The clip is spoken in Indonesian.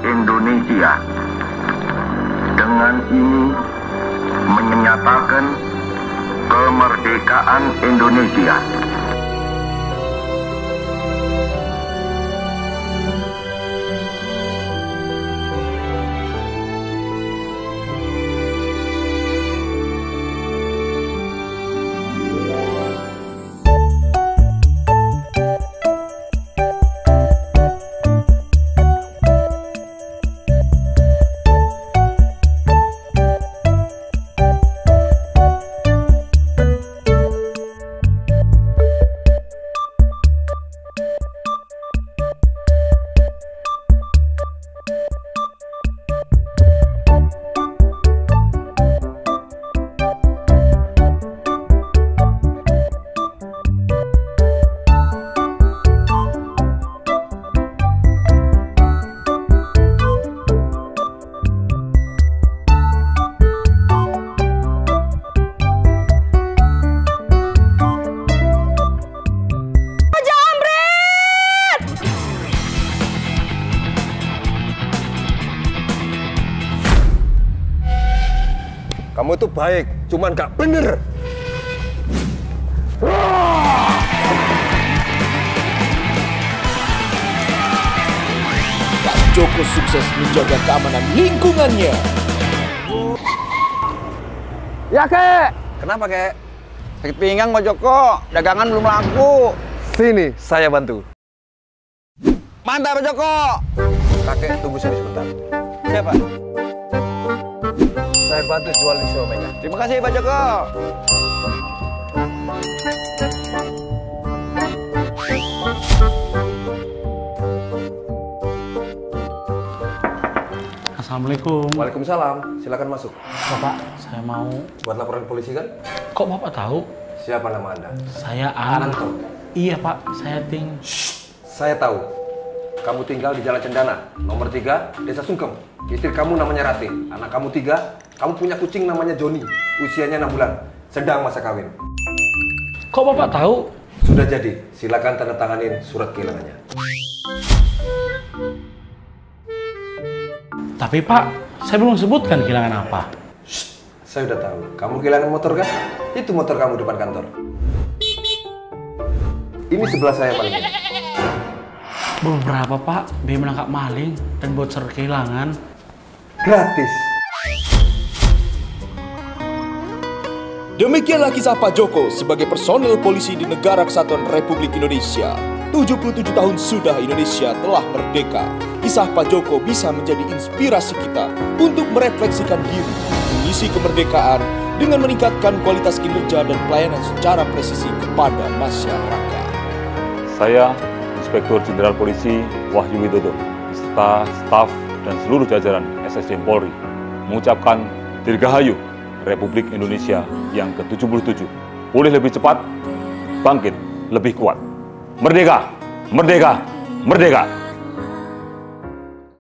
Indonesia. Dengan ini menyatakan kemerdekaan Indonesia. Kamu tuh baik, cuman gak bener. Pak Joko sukses menjaga keamanan lingkungannya. Ya, Kek. Kenapa, Kek? Sakit pinggang, Pak Joko. Dagangan belum laku. Sini, saya bantu. Mantap, Pak Joko. Kakek, tunggu sini sebentar. Siapa? Saya bantu jual di siomennya. Terima kasih, Pak Joko. Assalamualaikum. Waalaikumsalam. Silakan masuk. Bapak, saya mau. Buat laporan polisi kan? Kok Bapak tahu? Siapa nama Anda? Saya Anto. Iya Pak, saya Ting. Saya tahu. Kamu tinggal di Jalan Cendana, nomor 3, Desa Sungkem. Istri kamu namanya Ratih. Anak kamu 3. Kamu punya kucing namanya Joni. Usianya 6 bulan. Sedang masa kawin. Kok Bapak tahu? Sudah jadi. Silakan tanda tanganin surat kehilangannya. Tapi Pak, saya belum sebutkan kehilangan apa. Saya udah tahu. Kamu kehilangan motor kan? Itu motor kamu depan kantor. Ini sebelah saya paling. Beberapa Pak, biaya menangkap maling dan voucher kehilangan. Gratis. Demikianlah kisah Pak Joko sebagai personil polisi di Negara Kesatuan Republik Indonesia. 77 tahun sudah Indonesia telah merdeka. Kisah Pak Joko bisa menjadi inspirasi kita untuk merefleksikan diri, mengisi kemerdekaan dengan meningkatkan kualitas kinerja dan pelayanan secara presisi kepada masyarakat. Saya, Inspektur Jenderal Polisi Wahyu Widodo, beserta staf dan seluruh jajaran SSDM Polri, mengucapkan Dirgahayu Republik Indonesia yang ke-77. Pulih lebih cepat, bangkit lebih kuat. Merdeka! Merdeka! Merdeka!